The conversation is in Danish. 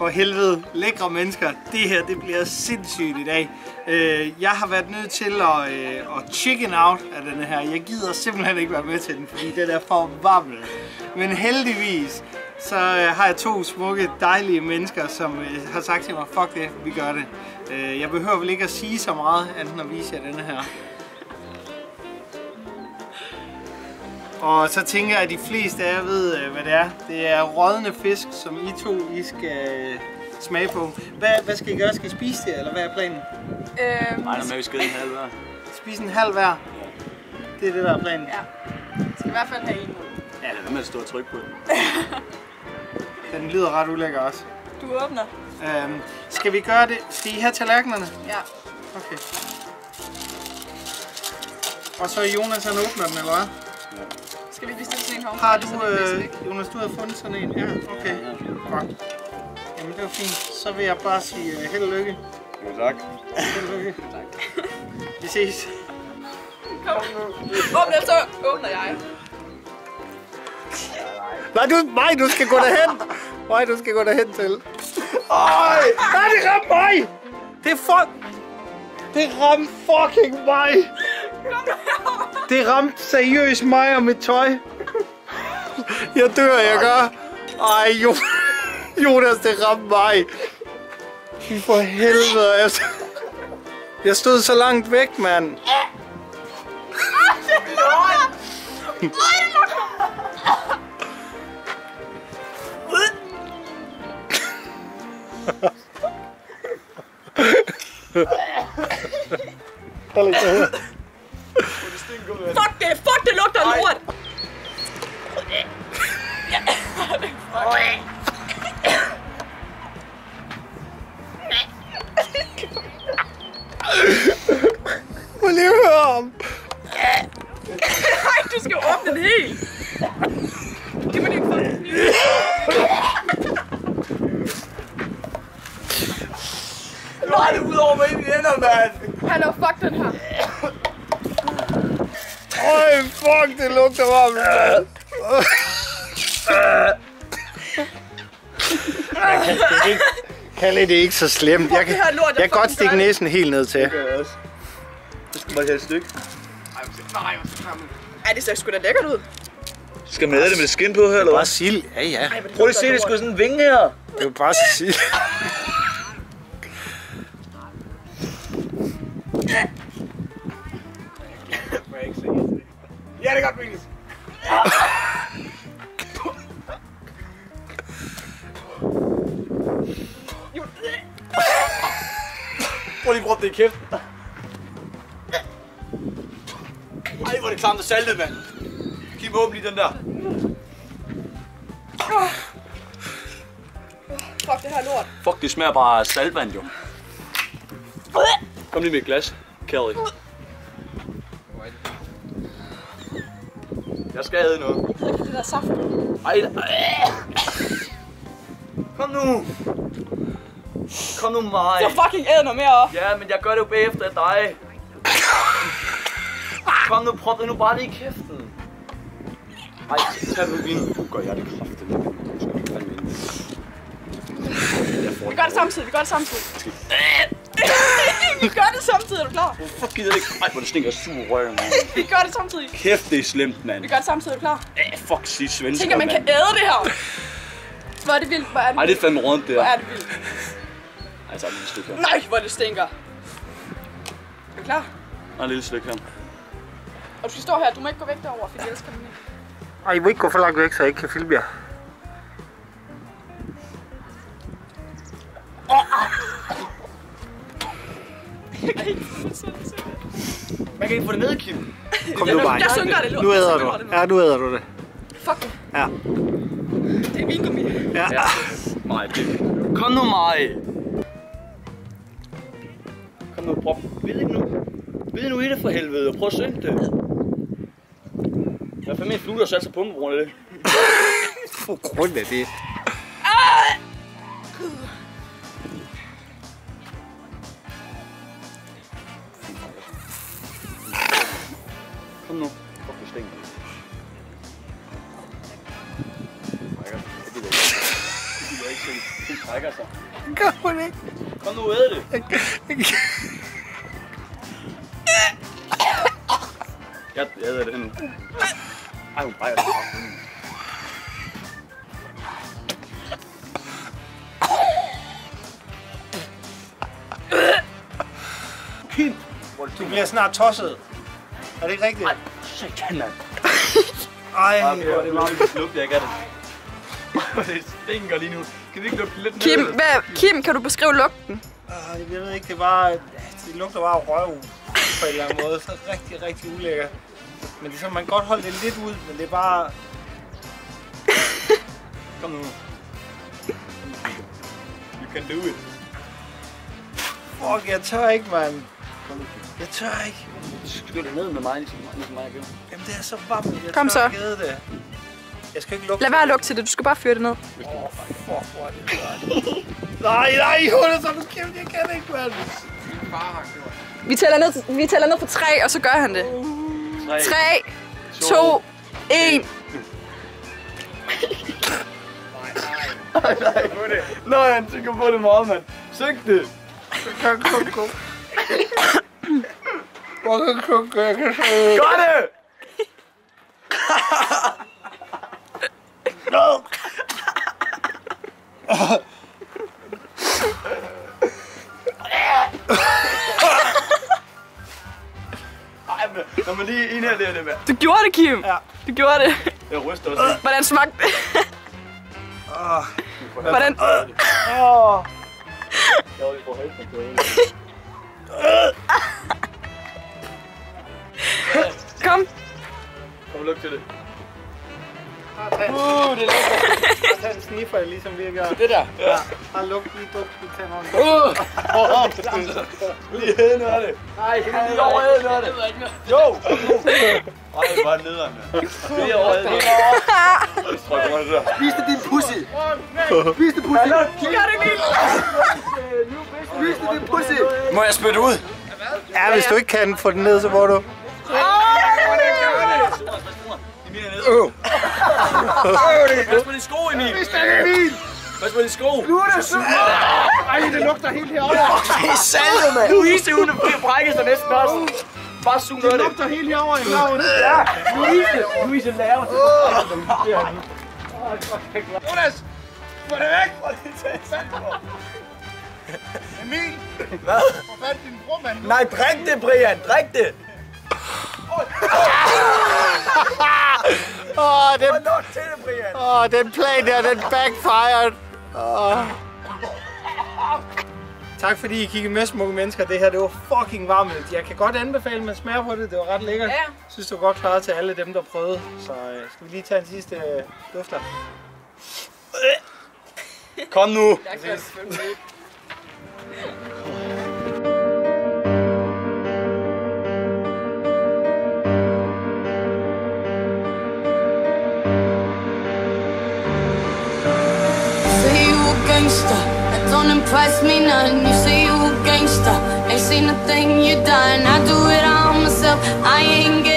For helvede, lækre mennesker. Det her, det bliver sindssygt i dag. Jeg har været nødt til at chicken out af den her. Jeg gider simpelthen ikke være med til den, fordi det er for varmt. Men heldigvis, så har jeg to smukke, dejlige mennesker, som har sagt til mig, fuck det, vi gør det. Jeg behøver vel ikke at sige så meget, enten at vise jer denne her. Og så tænker jeg, at de fleste af jer ved, hvad det er. Det er rådne fisk, som I skal smage på. Hvad skal I gøre? Skal I spise det, eller hvad er planen? Nej, med vi skal en halv hver. Spise en halv hver? Det er det, der er planen? Ja. Jeg skal i hvert fald have en. Ja, det er med at stå og trykke på den. Den lyder ret ulækker også. Du åbner. Skal vi gøre det? Skal I have tallerkenerne? Ja. Okay. Og så Jonas, han åbner den, eller hvad? Ja. Skal vi lige stille sådan en her? Har du, Jonas, du har fundet sådan en? Ja, okay. Godt. Jamen, det var fint. Så vil jeg bare sige held og lykke. Jo, tak. Held og lykke. Tak. Vi ses. Kom. Åbn den, så åbner jeg. Nej, du skal gå derhen. Nej, du skal gå derhen til. Øj! Nej, det ramte mig! Det ramte fucking mig! Det ramte seriøst mig og mit tøj. Jeg dør, jeg gør. Ej, Jonas, det ramte mig. Fy for helvede. Jeg stod så langt væk, mand. Fuck det lugter lort! Må lige høre om. Nej, du skal åbne den helt! Giv mig din fucking kniv! Nu har det ud over mig ind i ender, mand! Hallo, fuck den her! Øj, fuck, det lugter varmt, mand. Kalle, det er ikke så slemt. Jeg kan godt stikke næsen helt ned til. Det gør jeg også. Så skal man have et stykke. Ej, det ser sgu da lækkert ud. Skal man have det med skin på her, eller hvad? Bare sild. Ja, ja. Prøv lige at se, det er sgu sådan en vinge her. Det er jo bare sild. Ja, det er godt, Vinges. Prøv lige at proppe det i kæften. Ej, hvor er det klamt og saltet, mand. Giv mig åben lige den der. Fuck det her lort. Fuck, det smager bare af saltvand, jo. Kom lige med et glas, Kelly. Jeg skal have noget. Jeg det der saft. Ej. Kom nu. Kom nu mig. Så fucking æd noget mere. Ja, men jeg gør det jo bagefter af dig. Kom nu, prop det nu bare lige i kæften. Ej, tag nu vin. Du gør jeg det kraftigt. Vi gør det samtidig, vi gør det samtidig, er du klar? Hvorfor gider det ikke? Ej, hvor det stinker sur røg, mand. Vi gør det samtidig. Kæft, det er slemt, mand. Vi gør det samtidig, er du klar? Fuck, sig svensker, Tænker, man kan æde det her. Hvor er det vildt, hvor er det vildt. Ej, det er fandme rundt, det Hvor her. er det vildt. Ej, så er det et lille stykke her. Nej, hvor det stinker. Er du klar? Og et lille stykke her. Og du skal stå her, du må ikke gå væk derover, for jeg elsker den ikke. Ej, I må ikke gå for langt væk, så jeg ikke kan filme jer. Man kan ikke få det ned, Kim. Kom nu bare. Jeg synker det lort. Nu æder du. Ja, nu æder du det. Fuck det. Ja. Det er vingummi. Ja. Maj, kom nu, Maj. Kom nu, prop. Vid nu i det for helvede, og prøv at synge det. Jeg er fandme en flue, der satte sig på mig på grund af det. På grund af det. Kom nu. Fuck, det stinker. ikke se. Hun trækker sig. Gør hun ikke? Kom nu, æd det. Jeg æder det hende. Ej, hun brækker sig. Kim, du bliver snart tosset. Er det ikke rigtigt? Ej, satan, mand. Ej, Hvor er det varmt lugt, jeg kan det. Det stinker lige nu. Kan vi ikke lukke lidt ned? Kim, kan du beskrive lugten? Jeg ved ikke, det var... Det lugter bare af røv på en eller anden måde. Så rigtig, rigtig ulækkert. Men det er sådan, man kan godt holde det lidt ud, men det er bare... Kom nu. You can do it. Fuck, jeg tør ikke, mand. Jeg tør ikke. Skyld det ned med mig, ligesom mig jeg gjorde. Jamen, det er så varmt. Jeg Kom tør så. ikke æde det. Jeg skal ikke lugte. Lad være at lugte til det, du skal bare fyre det ned. Fuck, hvor er det godt. Nej, hun er så nu kæft, jeg kan ikke, mand. Vi tæller ned på 3, og så gør han det. 3, 2, 1. Nej, på det. Nej, han tænker på det meget, mand. Syng det. Kom. Jeg kan se. Gør det! Ej, men når man lige inhalerer det, mand. Du gjorde det, Kim. Ja. Du gjorde det. Jeg ryster også. Hvordan smagte det? Hvordan? Kom. Kom, luk til det. Det lugter. Tag en sniffer, ligesom vi gør. Det der? Ja. Har lugt lige dugt i tænderne. Lige heden af det. Nej, lige over heden af det. Jo! Ej, det var nederen, mand. Lige over heden af det. Vis det din pussy! Vis det pussy! Gør det vildt. Vis det din pussy! Må jeg spytte ud? Ja, hvis du ikke kan få den ned, så må du. Pas på de sko, Emil! Pas på de sko! Nu er det super! Ej, det lugter helt herovre. Det er salget, mand! Louise, hun brækker sig næsten også. Bare suge noget af det. Lugter helt herovre i maven. Ja, Louise laver det. Jonas, få det væk. Emil. Hvad? Hvor fat din bror, mand. Nej, drik det, Brian! Drik det! Hvornår til det, Brian? Den plan der, den backfired. Tak fordi I kiggede med, smukke mennesker. Det her, det var fucking varmt. Jeg kan godt anbefale, at man smager på det. Det var ret lækkert. Ja. Jeg synes, det var godt klaret til alle dem, der prøvede. Så skal vi lige tage en sidste dufter. Kom nu! Jeg kan selvfølgelig ikke. That don't impress me none. You say you a gangster, ain't seen a thing you done. I do it all myself. I ain't